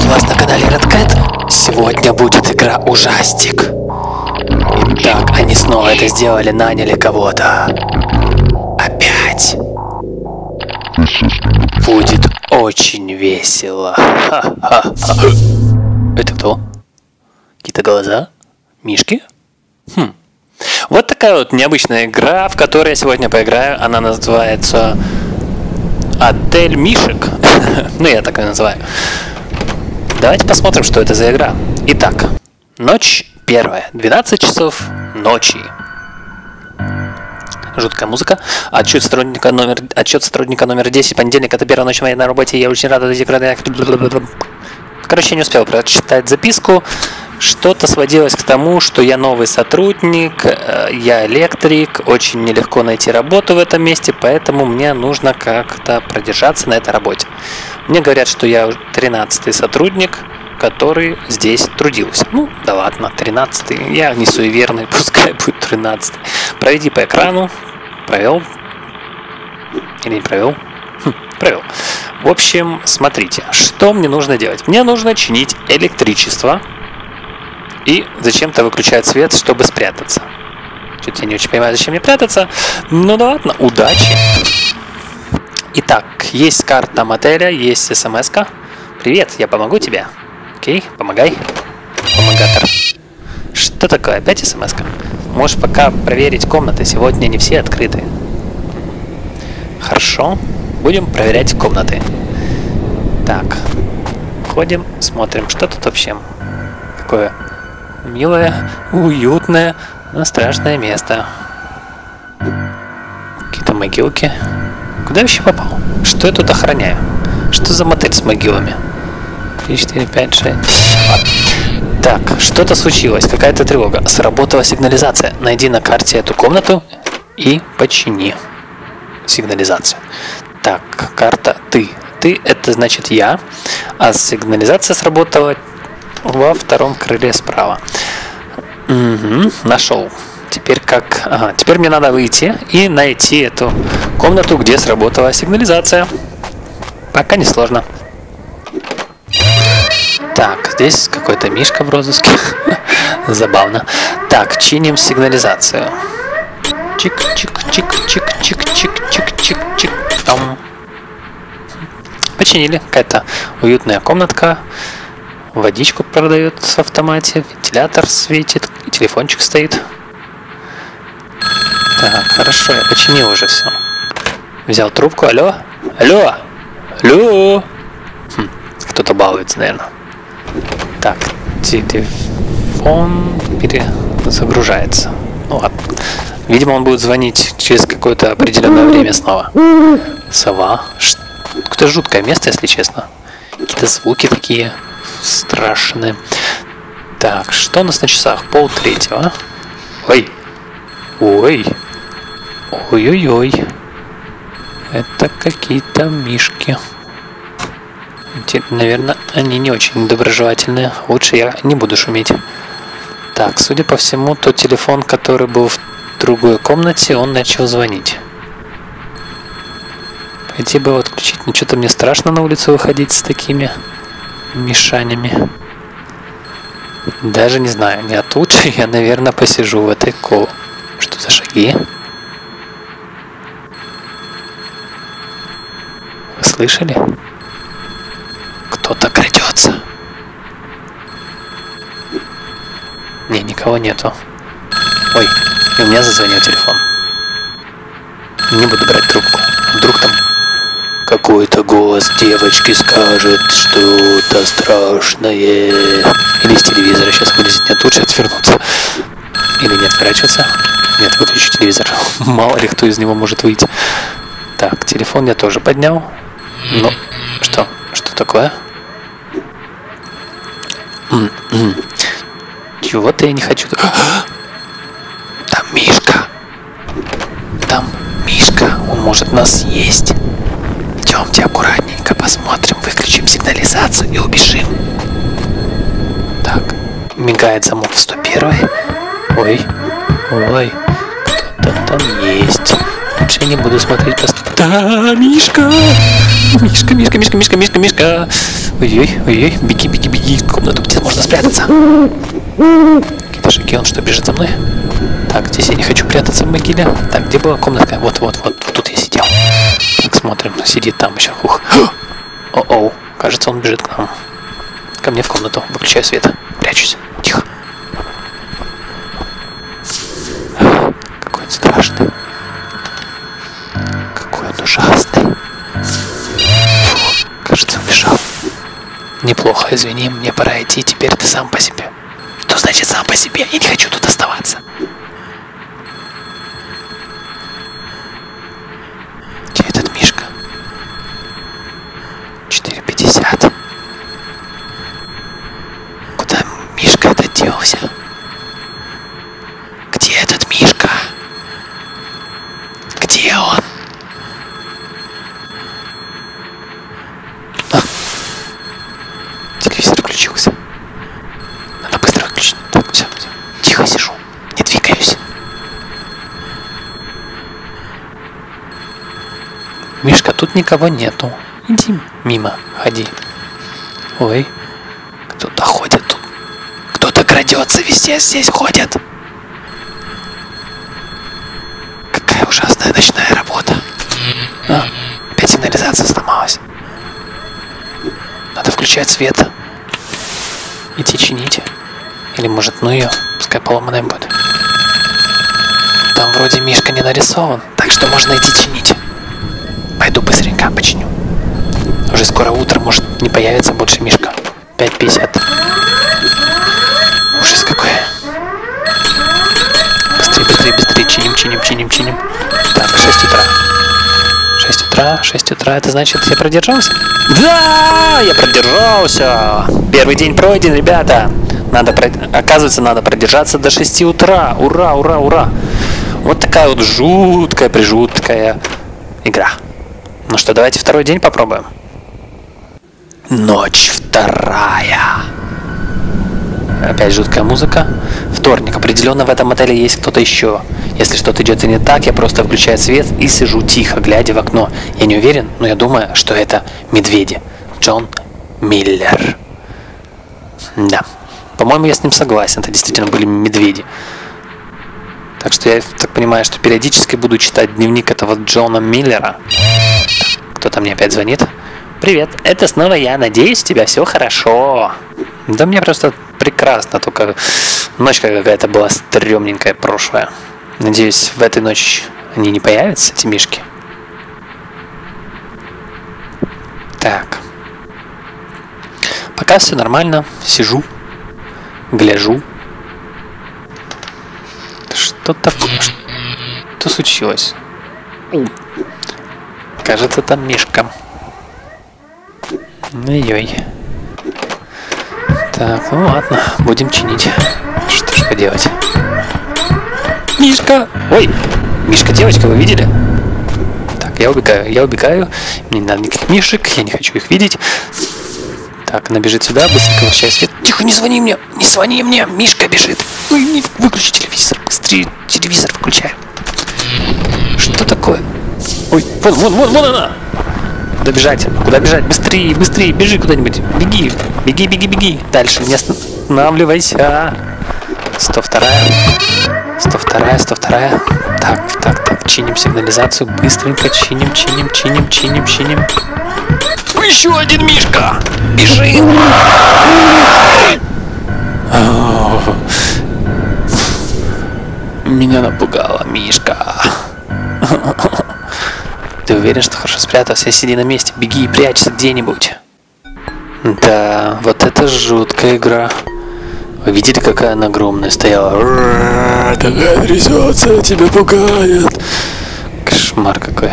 приветствую вас на канале Red Cat. Сегодня будет игра Ужастик. Итак, они снова это сделали, наняли кого-то. Опять. Будет очень весело. Ха-ха-ха. Это кто? Какие-то глаза? Мишки? Вот такая вот необычная игра, в которой я сегодня поиграю. Она называется Отель Мишек. Ну, я так и называю. Давайте посмотрим, что это за игра. Итак, ночь первая. 12 часов ночи. Жуткая музыка. Отчет сотрудника номер 10. Понедельник, это первая ночь моей на работе. Я очень рад этой игре. Короче, я не успел прочитать записку. Что-то сводилось к тому, что я новый сотрудник, я электрик, очень нелегко найти работу в этом месте, поэтому мне нужно как-то продержаться на этой работе. Мне говорят, что я 13-й сотрудник, который здесь трудился. Ну, да ладно, 13-й, я не суеверный, пускай будет 13-й. Проведи по экрану. Провел. Или не провел? Провел. В общем, смотрите, что мне нужно делать. Мне нужно чинить электричество. И зачем-то выключать свет, чтобы спрятаться. Что-то я не очень понимаю, зачем мне прятаться. Ну да ладно, удачи. Итак, есть карта мотеля, есть смс-ка. Привет, я помогу тебе. Окей, помогай. Помогатор. Что такое? Опять смс-ка? Можешь пока проверить комнаты. Сегодня не все открыты. Хорошо. Будем проверять комнаты. Так. Ходим, смотрим, что тут вообще. Какое милое, уютное, но страшное место. Какие-то могилки. Куда я вообще попал? Что я тут охраняю? Что за мотель с могилами? 3, 4, 5, 6. Так, что-то случилось. Какая-то тревога. Сработала сигнализация. Найди на карте эту комнату и почини сигнализацию. Так, карта ты. Ты это значит я. А сигнализация сработала во втором крыле справа. Угу, нашел. Теперь как... Ага, теперь мне надо выйти и найти эту комнату, где сработала сигнализация. Пока не сложно. Так, здесь какой-то мишка в розыске. Забавно. Так, чиним сигнализацию. Чик-чик-чик-чик-чик-чик-чик-чик. Там. Починили. Какая-то уютная комнатка. Водичку продают в автомате, вентилятор светит, и телефончик стоит. Так, хорошо, я починил уже все. Взял трубку, алло, алло, алло. Кто-то балуется, наверное. Так, телефон перезагружается. Ну ладно. Видимо, он будет звонить через какое-то определенное время снова. Сова. Какое-то жуткое место, если честно. Какие-то звуки такие страшные. Так, что у нас на часах? 2:30. Ой. Ой. Ой-ой-ой. Это какие-то мишки. Наверное, они не очень доброжелательные. Лучше я не буду шуметь. Так, судя по всему, тот телефон, который был в другой комнате, он начал звонить. Пойти бы отключить. Но что-то мне страшно на улицу выходить с такими мишанями. Даже не знаю. Нет, лучше я, наверное, посижу в этой комнате. Что за шаги? Вы слышали? Кто-то крадется. Не, никого нету. Ой, и у меня зазвонил телефон. Не буду брать трубку. Вдруг там какой-то голос девочки скажет что-то страшное. Или из телевизора сейчас вылезет. Нет, лучше отвернуться. Или не отворачиваться. Нет, выключу телевизор. Мало ли кто из него может выйти. Так, телефон я тоже поднял. Ну, что? Что такое? Чего-то я не хочу. Там Мишка. Там Мишка. Он может нас съесть. Идемте аккуратненько посмотрим, выключим сигнализацию и убежим. Так, мигает замок в 101. Ой, ой, кто-то там есть. Лучше я не буду смотреть по... Да, Мишка! Мишка, Мишка, Мишка, Мишка, Мишка, Мишка. Ой-ой, ой-ой, беги, беги, беги в комнату, где можно спрятаться. Какие-то шаги, он что, бежит за мной? Так, здесь я не хочу прятаться в могиле. Так, где была комнатка? Вот, вот, вот, тут я сидел. Так, смотрим, сидит там еще. Ух. О-оу, кажется, он бежит к нам. Ко мне в комнату. Выключаю свет. Прячусь. Тихо. Какой он страшный. Какой он ужасный. Фу, кажется, убежал. Неплохо, извини, мне пора идти. Теперь ты сам по себе. Что значит сам по себе? Я не хочу тут оставаться. Где этот Мишка? 4:50. Куда Мишка это делся? Где этот Мишка? Где он? А. Телевизор включился. Надо быстро выключить. Так, все. Тихо сижу. Не двигаюсь. Мишка, тут никого нету. Иди мимо, ходи. Ой, кто-то ходит тут. Кто-то крадется, везде здесь ходит. Какая ужасная ночная работа. А, опять сигнализация сломалась. Надо включать свет. Идти чинить. Или может, ну ее, пускай поломанная будет. Там вроде Мишка не нарисован, так что можно идти чинить. Пойду быстренько починю. Уже скоро утро, может не появится больше Мишка. 5:50. Ужас какой. Быстрее, быстрее, быстрее. Чиним. Так, 6 утра. 6 утра, это значит, я продержался? Да, я продержался. Первый день пройден, ребята. Оказывается, надо продержаться до 6 утра. Ура, ура, ура. Вот такая вот жуткая игра. Ну что, давайте второй день попробуем. Ночь вторая. Опять жуткая музыка. Вторник. Определенно в этом отеле есть кто-то еще. Если что-то идет и не так, я просто включаю свет и сижу тихо, глядя в окно. Я не уверен, но я думаю, что это медведи. Джон Миллер. Да. По-моему, я с ним согласен. Это действительно были медведи. Так что я так понимаю, что периодически буду читать дневник этого Джона Миллера. Кто-то мне опять звонит. Привет, это снова я. Надеюсь, у тебя все хорошо. Да мне просто прекрасно, только ночка какая-то была стрёмненькая прошлая. Надеюсь, в этой ночи они не появятся, эти мишки. Так. Пока все нормально. Сижу, гляжу. Что такое? Что случилось? Кажется, там Мишка. Ой-ой. Так, ну ладно, будем чинить. Что ж поделать? Мишка! Ой! Мишка, девочка, вы видели? Так, я убегаю. Мне не надо никаких мишек, я не хочу их видеть. Так, она бежит сюда, быстренько возвращаю свет. Тихо, не звони мне, Мишка бежит. Ой, выключи телевизор, быстрее телевизор включай. Что такое? Ой, вон она! Куда бежать? Быстрее, бежи куда-нибудь. Беги. Дальше, не останавливайся. 102. Так, чиним сигнализацию. Быстренько чиним. Еще один Мишка! Бежи! Меня напугала Мишка. Ты уверен, что хорошо спрятался? Сиди на месте, беги и прячься где-нибудь. Да, вот это жуткая игра. Вы видели, какая она огромная стояла? Такая трясется, тебя пугает. Кошмар какой.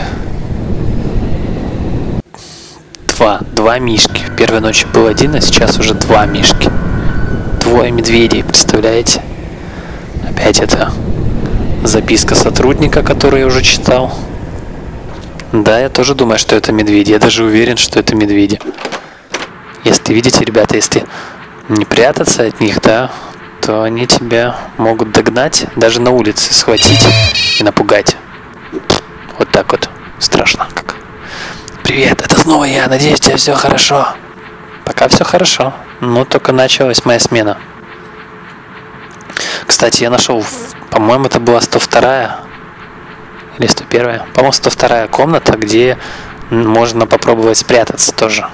Два мишки. В первой ночи был один, а сейчас уже 2 мишки. 2 медведей, представляете? Опять это записка сотрудника, которую я уже читал. Да, я тоже думаю, что это медведи. Я даже уверен, что это медведи. Если видите, ребята, если не прятаться от них, да, то они тебя могут догнать, даже на улице схватить и напугать. Вот так вот. Страшно как. Привет, это снова снова я. Надеюсь, у тебя все хорошо. Пока все хорошо. Ну, только началась моя смена. Кстати, я нашел, по-моему, это была 102-я или 101-я. По-моему, 102-я комната, где можно попробовать спрятаться тоже.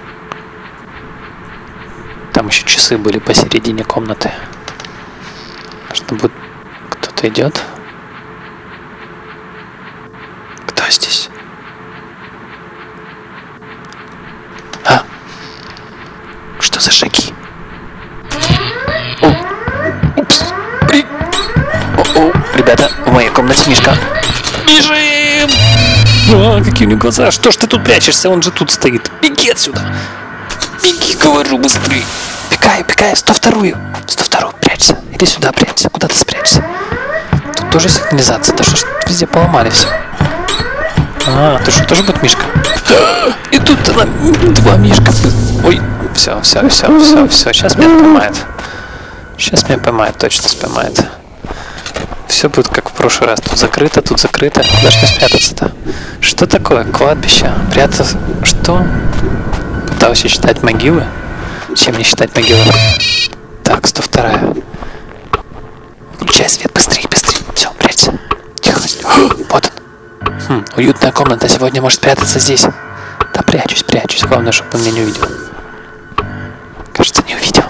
Там еще часы были посередине комнаты. Что будет? Кто-то идет? Кто здесь? А? Что за шаги? О! Упс! О-о! Ребята, в моей комнате Мишка. Бежим! А, какие у него глаза! Что ж ты тут прячешься? Он же тут стоит. Беги отсюда! Беги, говорю, быстрее! Пикай, 102-ю! 102-ю, прячься! Иди сюда, прячься! Куда ты спрячься? Тут тоже сигнализация. Да что ж везде поломали все. А, ты что, тоже будет Мишка? И тут она, два Мишка. Ой, все. Сейчас меня поймает. Сейчас меня поймает, точно поймает. Все будет как в прошлый раз. Тут закрыто. Куда ж мне спрятаться-то? Что такое? Кладбище? Прятаться? Что? Пытался считать могилы? Чем не считать могилы? Так, 102-я. Включай свет, быстрее. Все, прячься. Тихо. Вот он. Уютная комната. Сегодня может спрятаться здесь. Да, прячусь. Главное, чтобы он меня не увидел. Кажется, не увидел.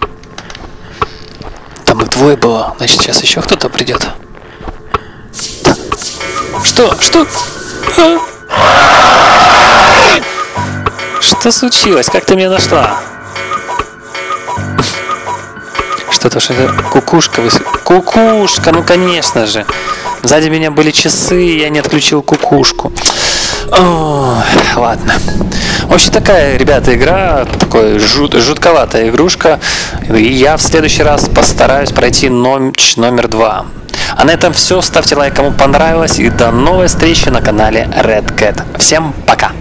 Там их двое было. Значит, сейчас еще кто-то придет. Да. Что? Что случилось? Как ты меня нашла? Что-то кукушка Кукушка, ну конечно же. Сзади меня были часы, я не отключил кукушку. О, ладно. В общем, такая, ребята, игра, такой жутковатая игрушка. И я в следующий раз постараюсь пройти ночь номер 2. А на этом все. Ставьте лайк, кому понравилось. И до новой встречи на канале Red Cat. Всем пока!